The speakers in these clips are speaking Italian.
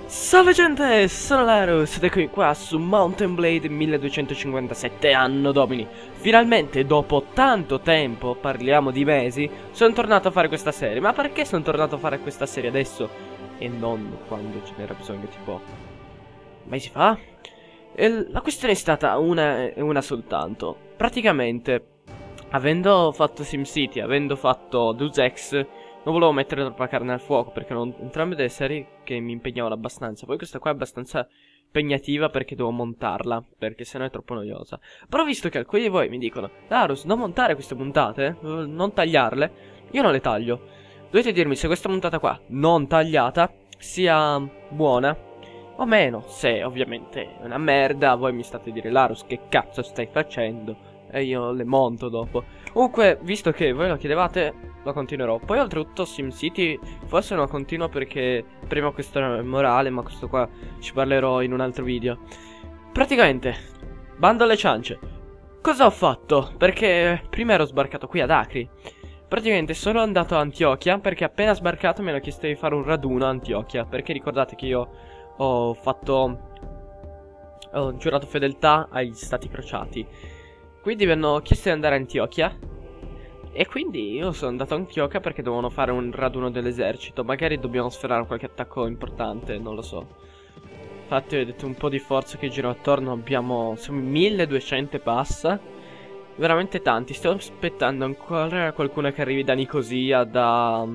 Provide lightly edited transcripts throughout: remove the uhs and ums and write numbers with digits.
Salve gente, sono Larus ed eccomi qua su Mount & Blade 1257 anno domini. Finalmente, dopo tanto tempo, parliamo di mesi, sono tornato a fare questa serie. Ma perché sono tornato a fare questa serie adesso e non quando ce n'era bisogno, tipo mesi fa? La questione è stata una soltanto. Praticamente, avendo fatto SimCity, avendo fatto Deus Ex, non volevo mettere troppa carne al fuoco perché erano entrambe delle serie che mi impegnavano abbastanza. Poi questa qua è abbastanza impegnativa perché devo montarla, perché sennò è troppo noiosa. Però visto che alcuni di voi mi dicono: Larus, non montare queste puntate, non tagliarle, io non le taglio. Dovete dirmi se questa puntata qua, non tagliata, sia buona o meno. Se ovviamente è una merda, voi mi state a dire: Larus, che cazzo stai facendo? E io le monto dopo. Comunque, visto che voi lo chiedevate, lo continuerò. Poi oltretutto SimCity forse non lo continuo perché prima questo era morale, ma questo qua ci parlerò in un altro video. Praticamente, bando alle ciance. Cosa ho fatto? Perché prima ero sbarcato qui ad Acri. Praticamente sono andato a Antiochia perché appena sbarcato mi hanno chiesto di fare un raduno a Antiochia. Perché ricordate che io ho giurato fedeltà agli stati crociati. Quindi mi hanno chiesto di andare a Antiochia. E quindi io sono andato a Antiochia perché dovevano fare un raduno dell'esercito. Magari dobbiamo sferrare qualche attacco importante, non lo so. Infatti vedete un po' di forza che gira attorno. Siamo 1200 e passa. Veramente tanti. Stiamo aspettando ancora qualcuno che arrivi da Nicosia, dalla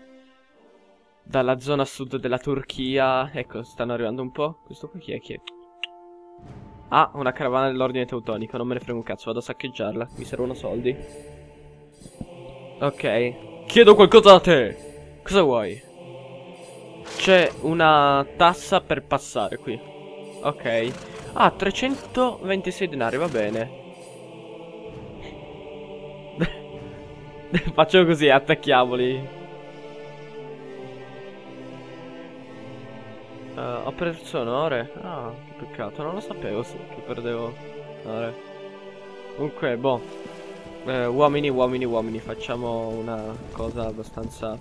zona sud della Turchia. Ecco, stanno arrivando un po'. Questo qui chi è? Ah, una carovana dell'ordine teutonico. Non me ne frega un cazzo, vado a saccheggiarla. Mi servono soldi. Ok. Chiedo qualcosa da te. Cosa vuoi? C'è una tassa per passare qui. Ok. Ah, 326 denari, va bene. Facciamo così, attacchiamoli. Ho perso onore. Ah, che peccato, non lo sapevo che perdevo onore. Comunque, boh. Uomini, facciamo una cosa abbastanza...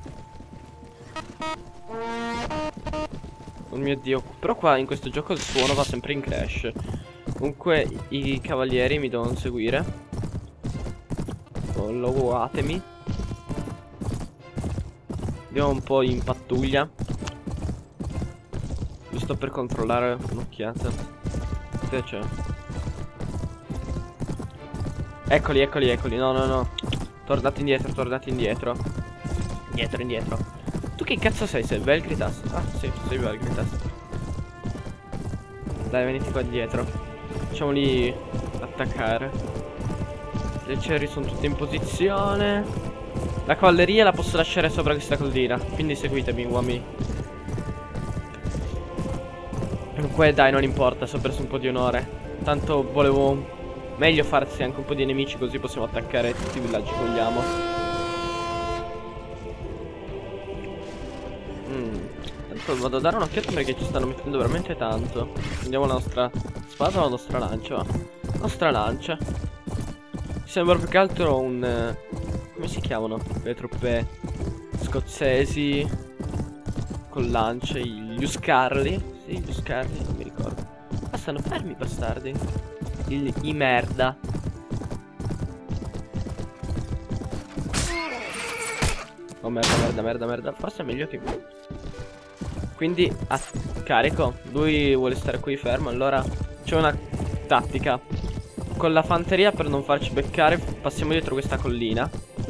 Oh mio Dio. Però qua in questo gioco il suono va sempre in crash. Comunque i cavalieri mi devono seguire. Follow-atemi. Andiamo un po' in pattuglia. Giusto per controllare un'occhiata. Che c'è? Eccoli. No. Tornate indietro. Indietro. Tu che cazzo sei? Sei Velcritas? Ah, sì, sei Velcritas. Dai, venite qua dietro. Facciamoli attaccare. Le cerri sono tutte in posizione. La cavalleria la posso lasciare sopra questa collina. Quindi seguitemi, uomini. Comunque dai, non importa, se ho perso un po' di onore. Tanto volevo meglio farsi anche un po' di nemici, così possiamo attaccare tutti i villaggi che vogliamo. Tanto vado a dare un'occhiata perché ci stanno mettendo veramente tanto. Prendiamo la nostra spada o la nostra lancia? Va. Nostra lancia. Sembra più che altro un... come si chiamano? Le truppe scozzesi con lance, gli Uscarli. Sì, gli Uscarli, non mi ricordo. Ah, stanno fermi, bastardi. I merda. Oh, merda. Forse è meglio che... Quindi, carico. Lui vuole stare qui fermo, allora c'è una tattica. Con la fanteria, per non farci beccare, passiamo dietro questa collina.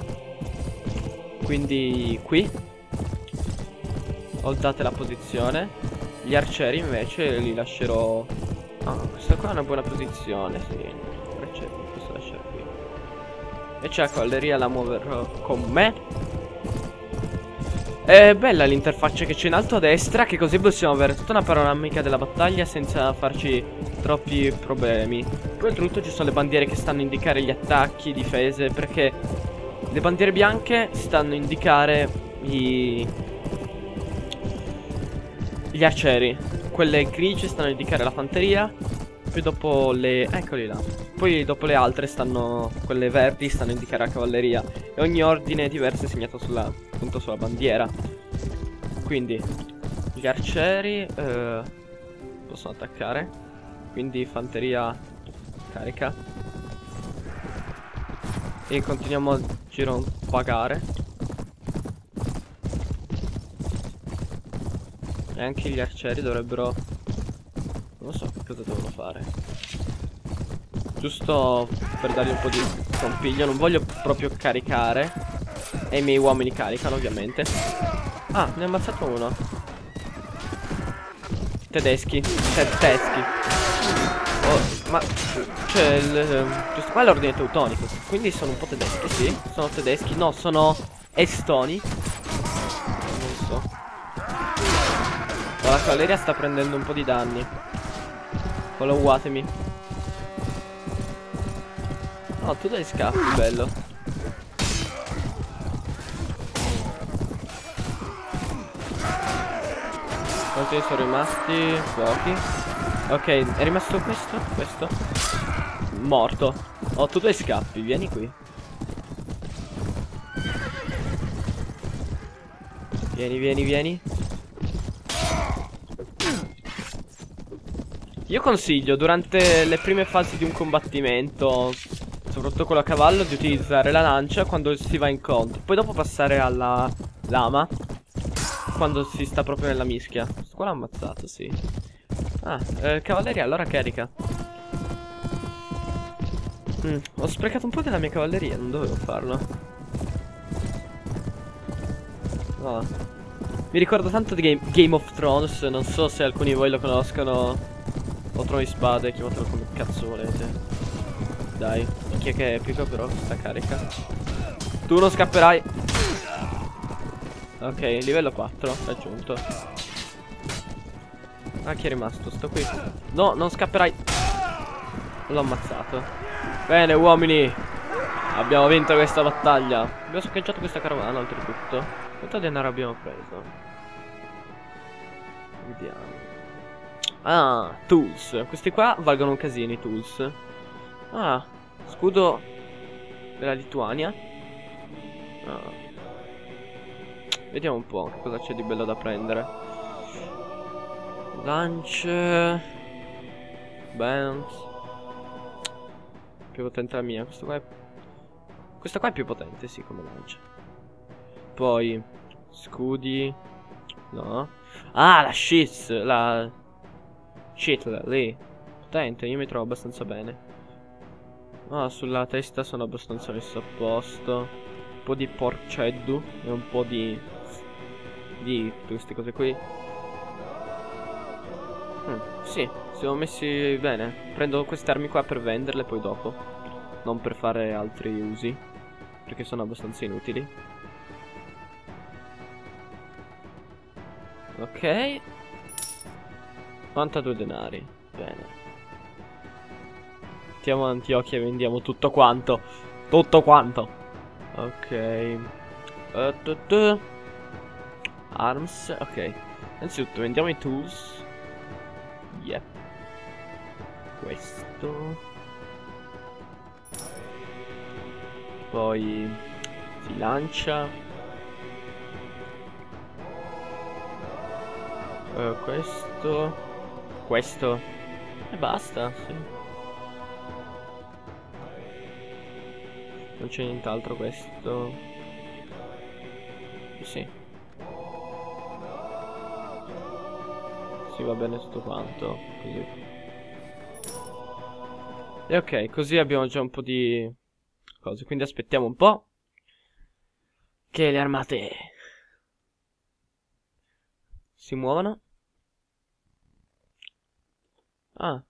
Quindi, qui holdate la posizione. Gli arcieri invece li lascerò... Ah, questa qua è una buona posizione, sì. Gli arcieri li posso lasciare qui. E c'è la cavalleria, la muoverò con me. È bella l'interfaccia che c'è in alto a destra, che così possiamo avere tutta una panoramica della battaglia senza farci troppi problemi. Poi oltretutto ci sono le bandiere che stanno a indicare gli attacchi, difese, perché le bandiere bianche stanno a indicare gli arcieri. Quelle grigie stanno a indicare la fanteria. Poi dopo le... eccoli là. Poi dopo le altre stanno... quelle verdi stanno a indicare la cavalleria. E ogni ordine diverso è segnato appunto sulla bandiera. Quindi Gli arcieri possono attaccare. Quindi fanteria carica. E continuiamo a girovagare. E anche gli arcieri dovrebbero... non lo so che cosa devono fare. Giusto per dargli un po' di scompiglio. Non voglio proprio caricare. E i miei uomini caricano ovviamente. Ah, ne ho ammazzato uno. Tedeschi. Tedeschi. Oh, ma... cioè, giusto qua è l'ordine teutonico. Quindi sono un po' tedeschi, sì. Sono tedeschi. No, sono estoni. Non so. La cavalleria sta prendendo un po' di danni. Followatemi. Oh, tu dai scappi, bello. Quanti sono rimasti? Pochi. Ok, è rimasto questo? Questo? Morto. Oh, tu dai scappi, vieni qui. Vieni, vieni, vieni. Io consiglio durante le prime fasi di un combattimento, soprattutto con la cavallo, di utilizzare la lancia quando si va incontro. Poi dopo passare alla lama quando si sta proprio nella mischia. Questo qua l'ha ammazzato, sì. Ah, cavalleria, allora carica. Ho sprecato un po' della mia cavalleria, non dovevo farlo. Oh. Mi ricordo tanto di Game of Thrones, non so se alcuni di voi lo conoscono. O Trono di Spade, chiamatelo come cazzo volete. Dai, chi è che è epico però questa carica. Tu non scapperai. Ok, livello 4 raggiunto. Ah, chi è rimasto? Sto qui. No, non scapperai. L'ho ammazzato. Bene uomini, abbiamo vinto questa battaglia. Abbiamo saccheggiato questa carovana oltretutto. Quanto denaro abbiamo preso? Vediamo. Ah, tools. Questi qua valgono un casino i tools. Ah, scudo della Lituania. Ah. Vediamo un po' che cosa c'è di bello da prendere. Lance. Bands. Più potente la mia. Questa qua è più potente, sì, come lancia. Poi scudi. No. Ah, la Shiz. La Shitl, lì. Potente, io mi trovo abbastanza bene. Ah, sulla testa sono abbastanza messo a posto. Un po' di porceddu e un po' di queste cose qui. Sì, siamo messi bene. Prendo queste armi qua per venderle poi dopo. Non per fare altri usi, perché sono abbastanza inutili. Ok. 92 denari. Bene. Mettiamo Antiochia e vendiamo tutto quanto. Tutto quanto. Ok. Arms. Ok. Innanzitutto vendiamo i tools. Yep. Questo. Poi si lancia. Questo. Questo. E basta, sì. Non c'è nient'altro questo. Sì. Sì, va bene tutto quanto. Così. E ok, così abbiamo già un po' di cose. Quindi aspettiamo un po' che le armate si muovano. Ah.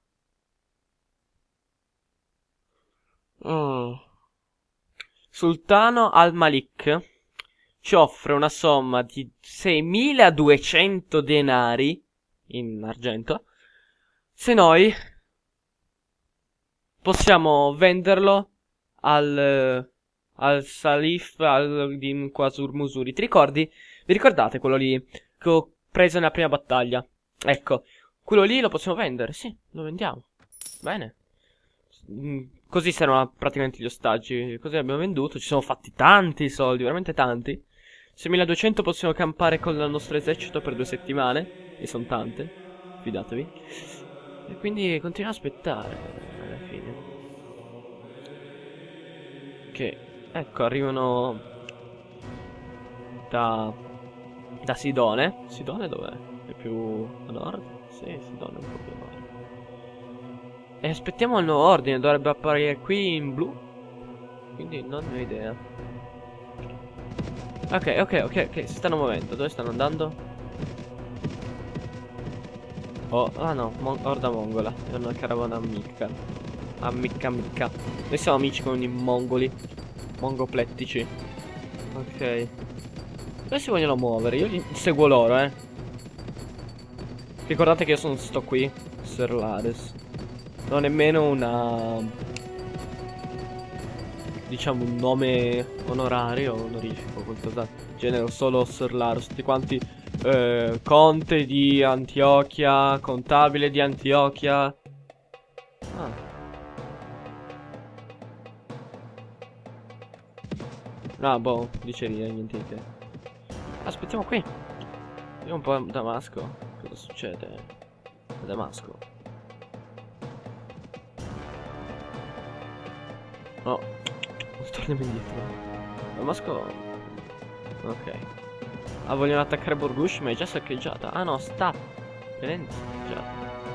Sultano al-Malik ci offre una somma di 6.200 denari in argento se noi possiamo venderlo al Salif al-Din Qasur Musuri. Vi ricordate quello lì che ho preso nella prima battaglia? Ecco, quello lì lo possiamo vendere, sì, lo vendiamo. Bene. Così saranno praticamente gli ostaggi. Così abbiamo venduto. Ci siamo fatti tanti soldi, veramente tanti. 6200 possiamo campare con il nostro esercito per 2 settimane. E sono tante, fidatevi. E quindi continuiamo a aspettare alla fine. Che, ecco, arrivano da Sidone. Sidone dov'è? È più a nord? Sì, Sidone è un po' più a nord. E aspettiamo il nuovo ordine, dovrebbe apparire qui in blu. Quindi non ne ho idea. Ok, si stanno muovendo. Dove stanno andando? Oh, ah no, orda mongola. È una caravana amica. Amica. Noi siamo amici con i mongoli. Mongoplettici. Ok. Dove si vogliono muovere? Io seguo loro, Ricordate che io sto qui, Sir Lares. Non ho nemmeno una... diciamo un nome onorario o onorifico, qualcosa del genere, solo Sir Lares. Tutti quanti conte di Antiochia, contabile di Antiochia. Ah, boh, diceria, niente di che. Aspettiamo qui. Vediamo un po' a Damasco. Cosa succede a Damasco? No, torniamo indietro. Damasco. Ok. Ah, vogliono attaccare Burgush, ma è già saccheggiata. Ah no, sta venendo saccheggiata.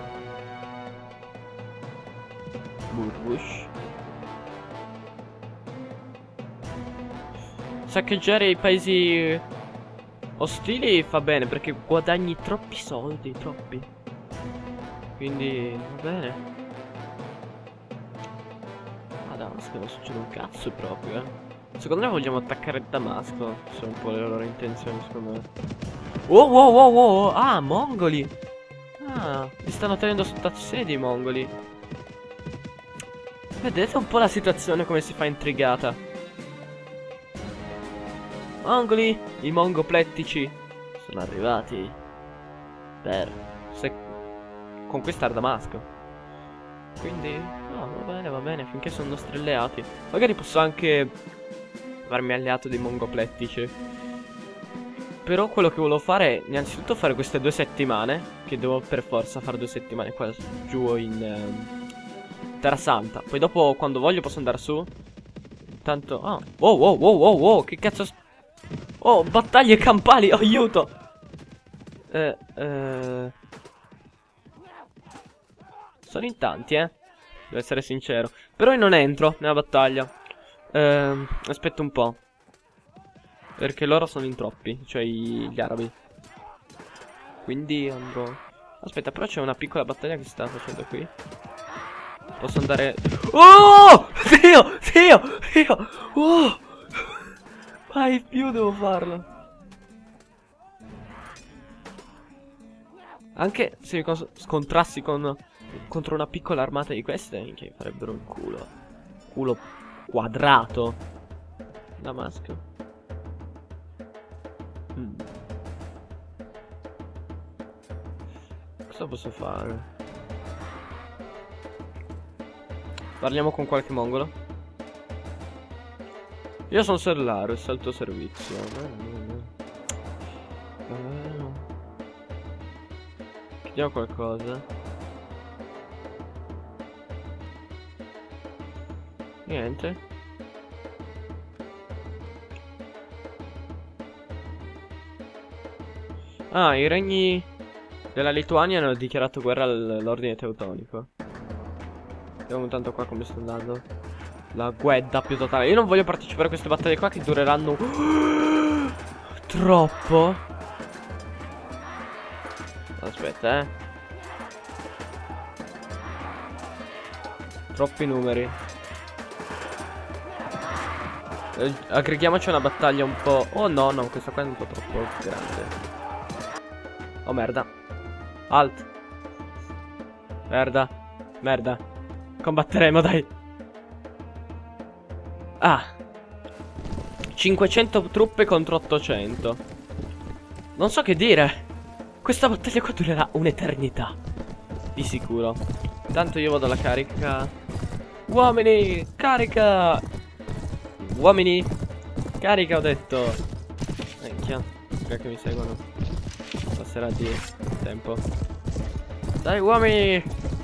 Burgush. Saccheggiare i paesi ostili fa bene perché guadagni troppi soldi, troppi. Quindi va bene. Ah, Damasco non succede un cazzo proprio, Secondo me vogliamo attaccare Damasco. Sono un po' le loro intenzioni, secondo me. Wow. Ah, mongoli. Ah, li stanno tenendo sotto assedio i mongoli. Vedete un po' la situazione come si fa intrigata. Mongoli, i mongoplettici sono arrivati per conquistare Damasco. Quindi, no, va bene, finché sono nostri alleati. Magari posso anche farmi alleato dei mongoplettici. Però quello che volevo fare è innanzitutto fare queste 2 settimane. Che devo per forza fare 2 settimane qua giù in Terra Santa. Poi dopo, quando voglio, posso andare su. Tanto... Ah, wow, che cazzo... Oh, battaglie campali, aiuto! Sono in tanti, devo essere sincero. Però io non entro nella battaglia. Aspetto un po'. Perché loro sono in troppi, cioè gli arabi. Quindi andrò... Aspetta, però c'è una piccola battaglia che si sta facendo qui. Posso andare... Oh! Dio! Oh! Mai più devo farlo. Anche se mi scontrassi contro una piccola armata di queste, che farebbero il culo. Culo quadrato. Damasco. Cosa posso fare? Parliamo con qualche mongolo. Io sono Sir Lares, al tuo servizio. Chiediamo qualcosa. Niente. Ah, i regni della Lituania hanno dichiarato guerra all'ordine teutonico. Vediamo intanto qua come sta andando. La guerra più totale. Io non voglio partecipare a queste battaglie qua che dureranno troppo. Aspetta, Troppi numeri. Aggreghiamoci una battaglia un po'... Oh no, questa qua è un po' troppo grande. Oh merda. Alt. Merda. Combatteremo, dai. Ah, 500 truppe contro 800. Non so che dire. Questa battaglia qua durerà un'eternità. Di sicuro. Intanto io vado alla carica. Uomini, carica. Uomini, carica, ho detto. Minchia, spero che mi seguono. Passerà di tempo. Dai uomini!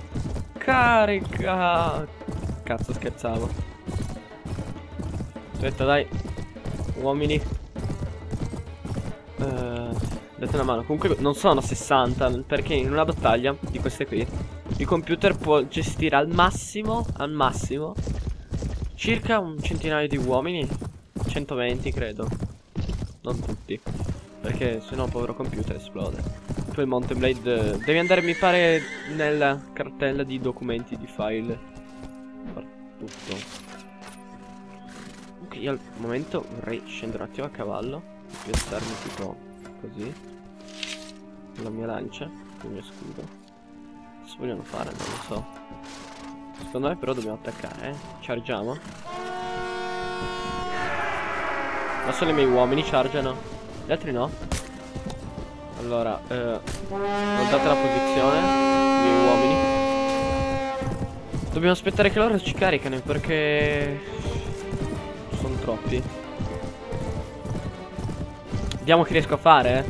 Carica! Cazzo, scherzavo. Aspetta, dai. Uomini. Date una mano. Comunque non sono 60, perché in una battaglia di queste qui il computer può gestire al massimo circa un centinaio di uomini. 120 credo. Non tutti, perché sennò povero computer esplode. Poi il Mount & Blade devi andare, mi pare, nella cartella di documenti di file. Far tutto. Ok, io al momento vorrei scendere un attimo a cavallo, piazzarmi tipo così con la mia lancia, con il mio scudo. Cosa vogliono fare? Non lo so. Secondo me però dobbiamo attaccare, Chargiamo. Ma solo i miei uomini chargiano, gli altri no. Allora, guardate la posizione, i miei uomini. Dobbiamo aspettare che loro ci caricano, perché sono troppi. Vediamo che riesco a fare,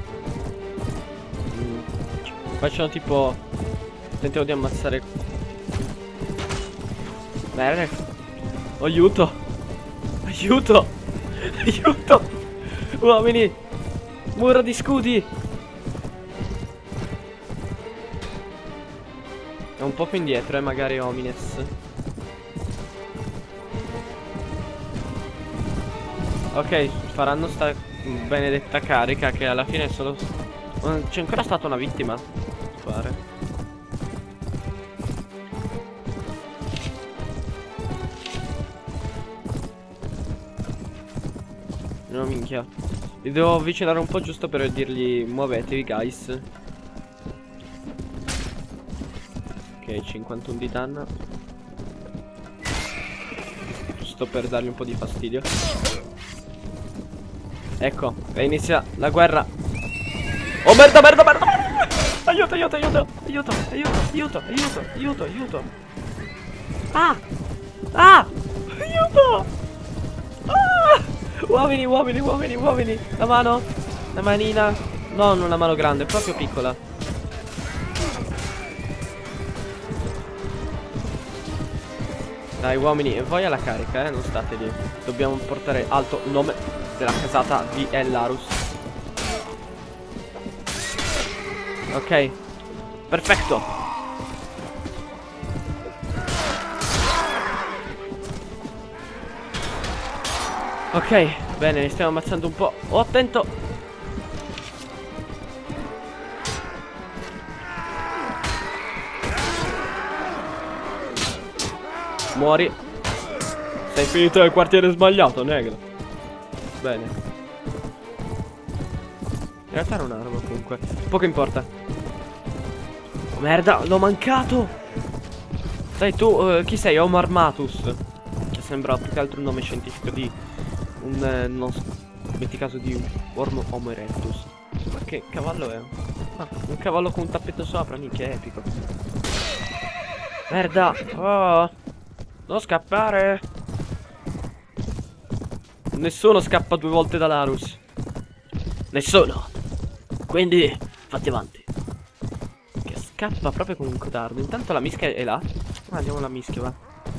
Facciano tipo, tentiamo di ammazzare. Bene. Aiuto. Aiuto. Aiuto. Uomini. Muro di scudi. È un po' più indietro, magari Omines. Ok, faranno sta benedetta carica che alla fine è solo... C'è ancora stata una vittima, mi pare. No, minchia. Li devo avvicinare un po' giusto per dirgli muovetevi, guys. Ok, 51 di danno. Giusto per dargli un po' di fastidio. Ecco, e inizia la guerra. Oh merda, merda, merda! Aiuto, aiuto, aiuto! Aiuto, aiuto, aiuto, aiuto, aiuto, aiuto! Ah! Ah! Aiuto! Ah! Uomini, uomini, uomini, uomini! La mano! La manina! No, non la mano grande, proprio piccola. Dai uomini, e voi alla carica, non state lì. Dobbiamo portare alto il nome della casata di Ellarus. Ok, perfetto. Ok, bene, ne stiamo ammazzando un po'. Oh, attento. Muori. Sei finito nel quartiere sbagliato, negro. Bene. In realtà era un'arma comunque. Poco importa. Oh, merda, l'ho mancato. Dai tu, chi sei? Omar Matus. Che sembra più che altro un nome scientifico di un, non so, metti caso di Ormo Homo erectus. Ma che cavallo è? Ah, un cavallo con un tappeto sopra, minchia, epico. Merda. Oh, non scappare. Nessuno scappa 2 volte da Larus. Nessuno. Quindi fatti avanti. Che scappa proprio come un codardo. Intanto la mischia è là. Ah, andiamo alla mischia, va.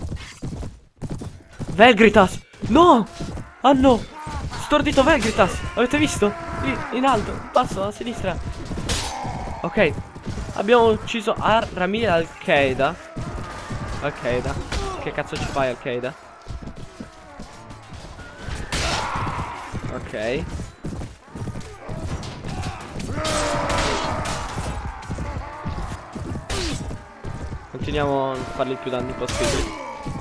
Velgritas. No. Ah no. Stordito Velgritas. Avete visto? Lì, in alto, in basso, a sinistra. Ok. Abbiamo ucciso Ramil Al-Qaeda. Al-Qaeda. Che cazzo ci fai, Al-Qaeda? Ok. Continuiamo a fargli più danni possibili.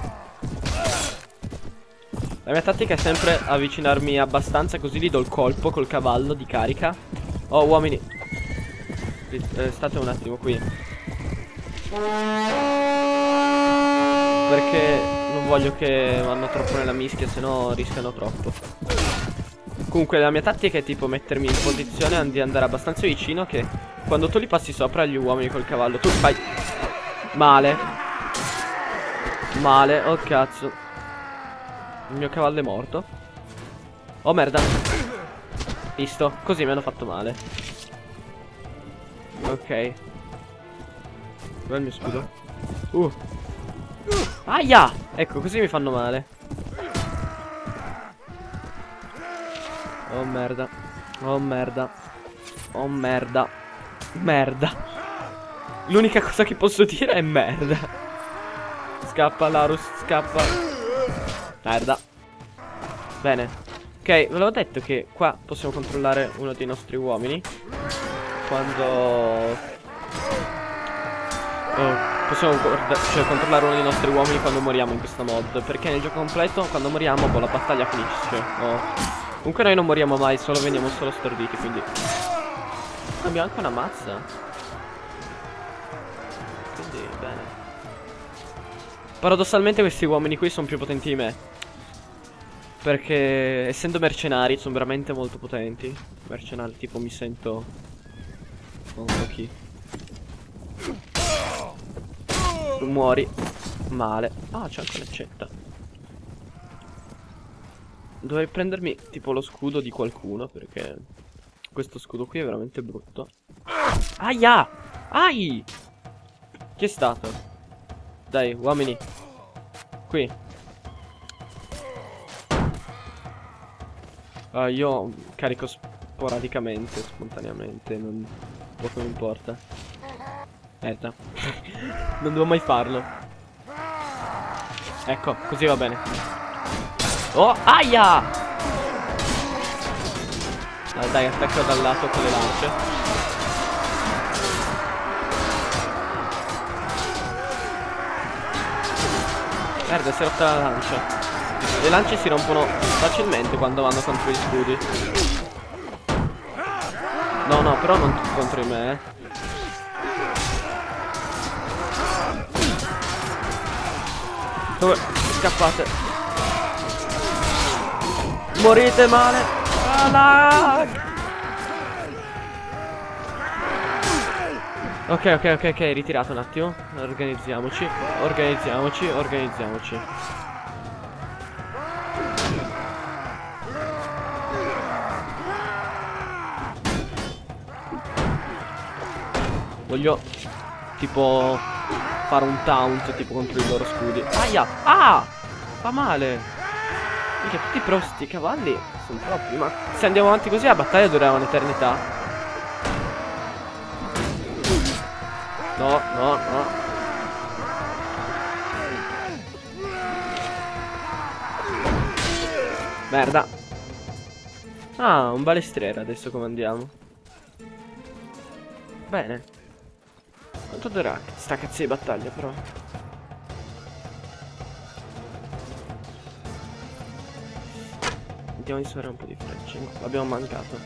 La mia tattica è sempre avvicinarmi abbastanza, così gli do il colpo col cavallo di carica. Oh uomini, state un attimo qui, perché non voglio che vanno troppo nella mischia, sennò rischiano troppo. Comunque la mia tattica è tipo mettermi in posizione di andare abbastanza vicino, che quando tu li passi sopra gli uomini col cavallo tu fai male. Male, oh cazzo. Il mio cavallo è morto. Oh merda. Visto? Così mi hanno fatto male. Ok. Dov'è il mio scudo? Aia! Ecco, così mi fanno male. Oh merda. Oh merda. Oh merda. Merda. L'unica cosa che posso dire è merda. Scappa Larus, scappa. Merda. Bene. Ok, ve l'avevo detto che qua possiamo controllare uno dei nostri uomini quando... possiamo controllare uno dei nostri uomini quando moriamo in questa mod. Perché nel gioco completo quando moriamo la battaglia finisce. Comunque noi non moriamo mai, solo veniamo solo storditi, quindi... Abbiamo anche una mazza. Quindi bene. Paradossalmente questi uomini qui sono più potenti di me, perché essendo mercenari sono veramente molto potenti. Mercenari tipo mi sento... non so chi. Tu muori. Male. Ah, c'è anche l'accetta. Dovrei prendermi tipo lo scudo di qualcuno, perché questo scudo qui è veramente brutto. Aia! Ai! Chi è stato? Dai, uomini. Qui. Io carico sporadicamente, spontaneamente, non... poco mi importa. Merda. Non devo mai farlo. Ecco, così va bene. Oh, aia! Dai, attacco dal lato con le lance. Merda, si è rotta la lancia. Le lance si rompono facilmente quando vanno contro gli scudi. No, no, però non contro di me, Dove? Scappate. Morite male. Ok, ritirato un attimo. Organizziamoci. Organizziamoci. Voglio tipo fare un taunt tipo contro i loro scudi. Aia! Ah! Fa male! Perché tutti però sti cavalli sono troppi. Ma se andiamo avanti così la battaglia durerà un'eternità. No. Merda. Ah, un balestriere adesso comandiamo. Bene. Quanto durerà sta cazzo di battaglia però? Andiamo a sparare un po' di frecce. L'abbiamo mancato.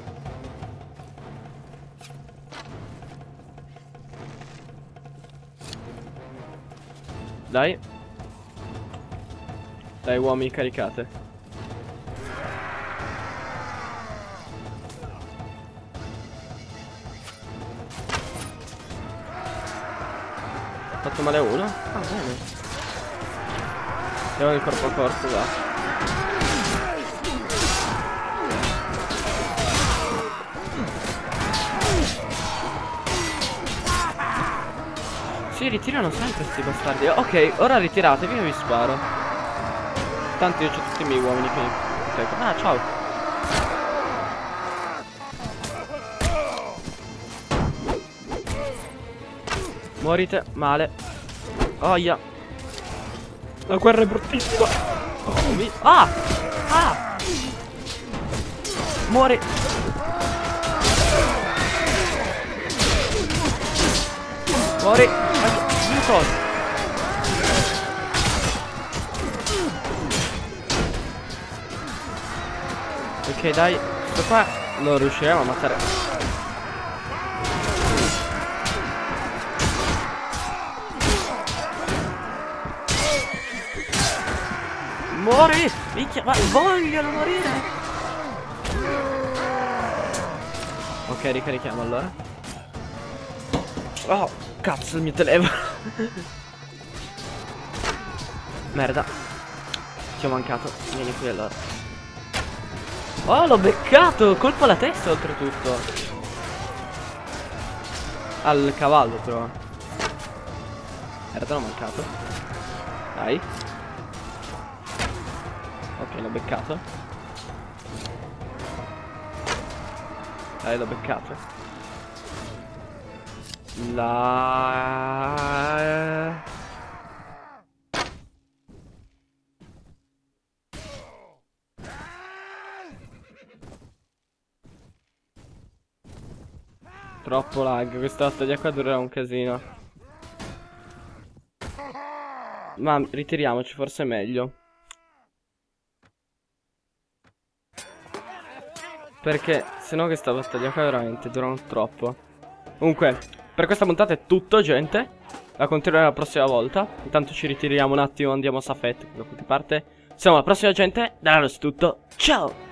Dai. Dai uomini, caricate. Ho fatto male a uno? Ah, bene. Andiamo nel corpo a corpo, va. Si ritirano sempre sti bastardi. Ok, ora ritiratevi e vi sparo. Tanto io c'ho tutti i miei uomini che mi proteggono. Ah, ciao. Morite male. Oia. La guerra è bruttissima. Ah! Ah! Muori. Muori. Cosa? Ok, dai. Questo qua lo riusciremo a ammazzare. Muori! Minchia, ma vogliono morire! Ok, ricarichiamo allora. Oh, cazzo, il mio telefono. Merda. Ti ho mancato. Vieni qui allora. Oh, l'ho beccato! Colpo alla testa oltretutto. Al cavallo però. In realtà l'ho mancato. Dai. Ok, l'ho beccato. Dai, l'ho beccato. Troppo lag, questa battaglia qua durerà un casino. Ma ritiriamoci, forse è meglio. Perché sennò questa battaglia qua veramente dura troppo. Comunque, per questa puntata è tutto, gente. La continuerò la prossima volta. Intanto ci ritiriamo un attimo, andiamo a Safet, da qualche parte. Insomma, la prossima, gente. Da allora è tutto. Ciao!